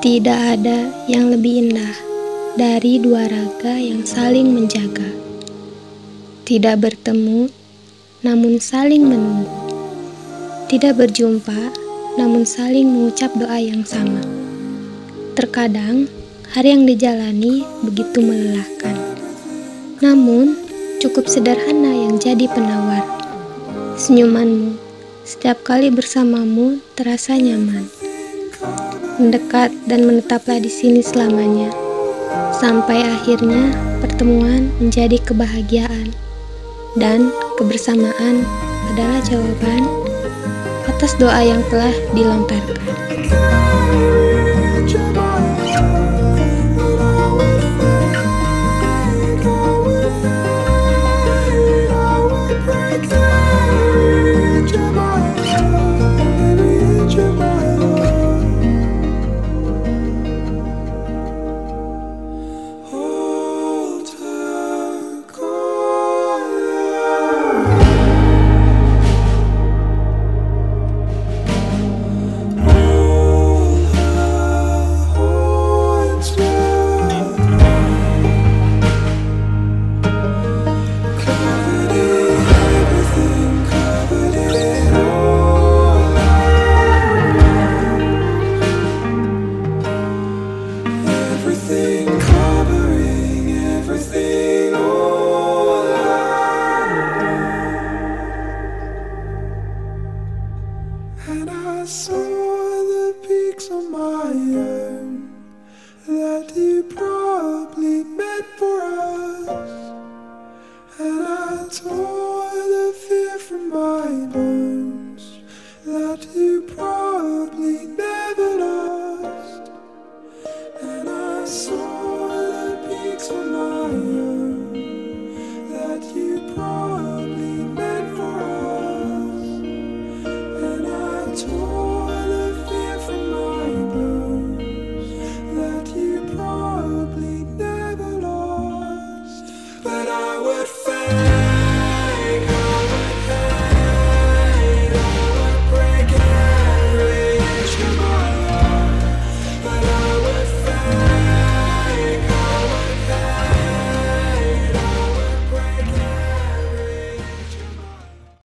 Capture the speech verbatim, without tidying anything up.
Tidak ada yang lebih indah dari dua raga yang saling menjaga. Tidak bertemu, namun saling menunggu. Tidak berjumpa, namun saling mengucap doa yang sama. Terkadang, hari yang dijalani begitu melelahkan. Namun, cukup sederhana yang jadi penawar. Senyumanmu, setiap kali bersamamu terasa nyaman. Mendekat dan menetaplah di sini selamanya. Sampai akhirnya pertemuan menjadi kebahagiaan. Dan kebersamaan adalah jawaban atas doa yang telah dilontarkan. And I saw the peaks on my own that you probably meant for us. And I tore the fear from my bones that you probably never lost. And I saw the peaks on my own that you probably meant for us. And I tore the fear from my bones that you probably never lost. But I would